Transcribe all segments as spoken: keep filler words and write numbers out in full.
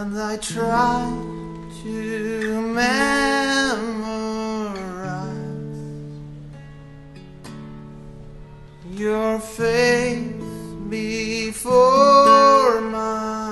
and I try to memorize your face before my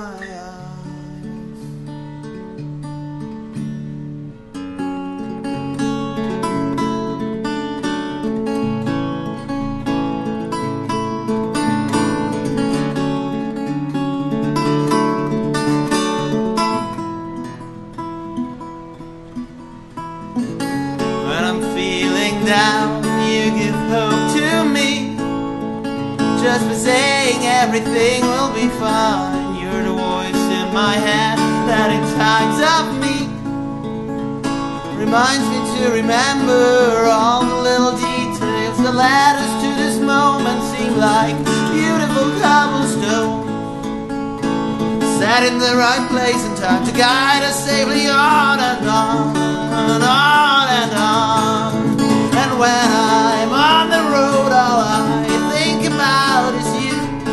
down, you give hope to me just by saying everything will be fine. You're the voice in my head that in times of need reminds me to remember all the little details that led us to this moment. Seem like beautiful cobblestone set in the right place in time to guide us safely on and on and on and on. And when I'm on the road, all I think about is you.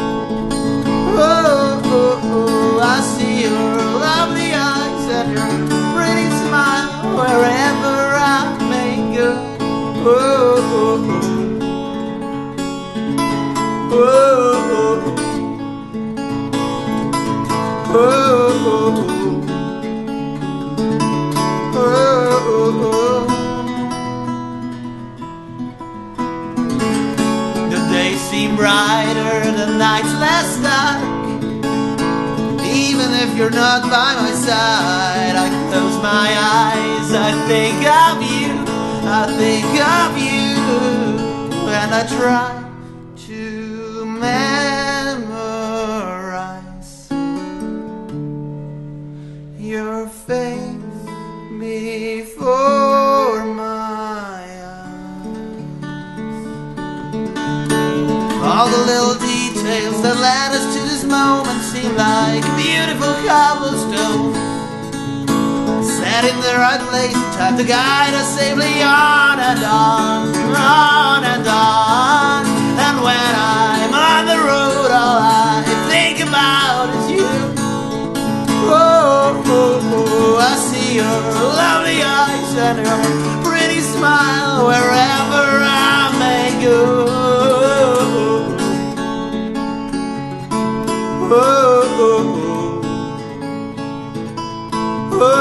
Oh, oh, oh, I see your lovely eyes and your pretty smile wherever I may go. Oh, oh, oh, oh, oh, oh, oh, oh, oh, oh. Seem brighter, the night's less dark. Even if you're not by my side, I close my eyes, I think of you, I think of you, and I try to memorize your face before my all the little details that led us to this moment seem like beautiful cobblestone set in the right place in time to guide us safely on and on, on and on. And when I'm on the road, all I think about is you. Oh, oh, oh, I see your lovely eyes and your pretty smile wherever I may go. Oh, oh, oh, oh,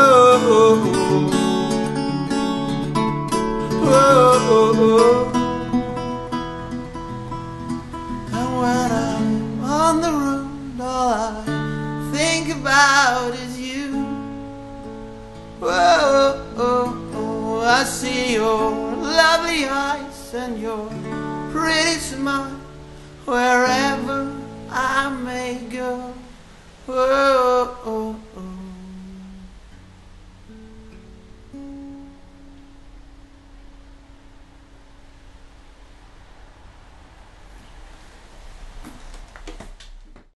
oh, oh, oh. And when I'm on the road, all I think about is you. Oh, oh, oh, I see your lovely eyes and your pretty smile wherever I may go. Oh, oh.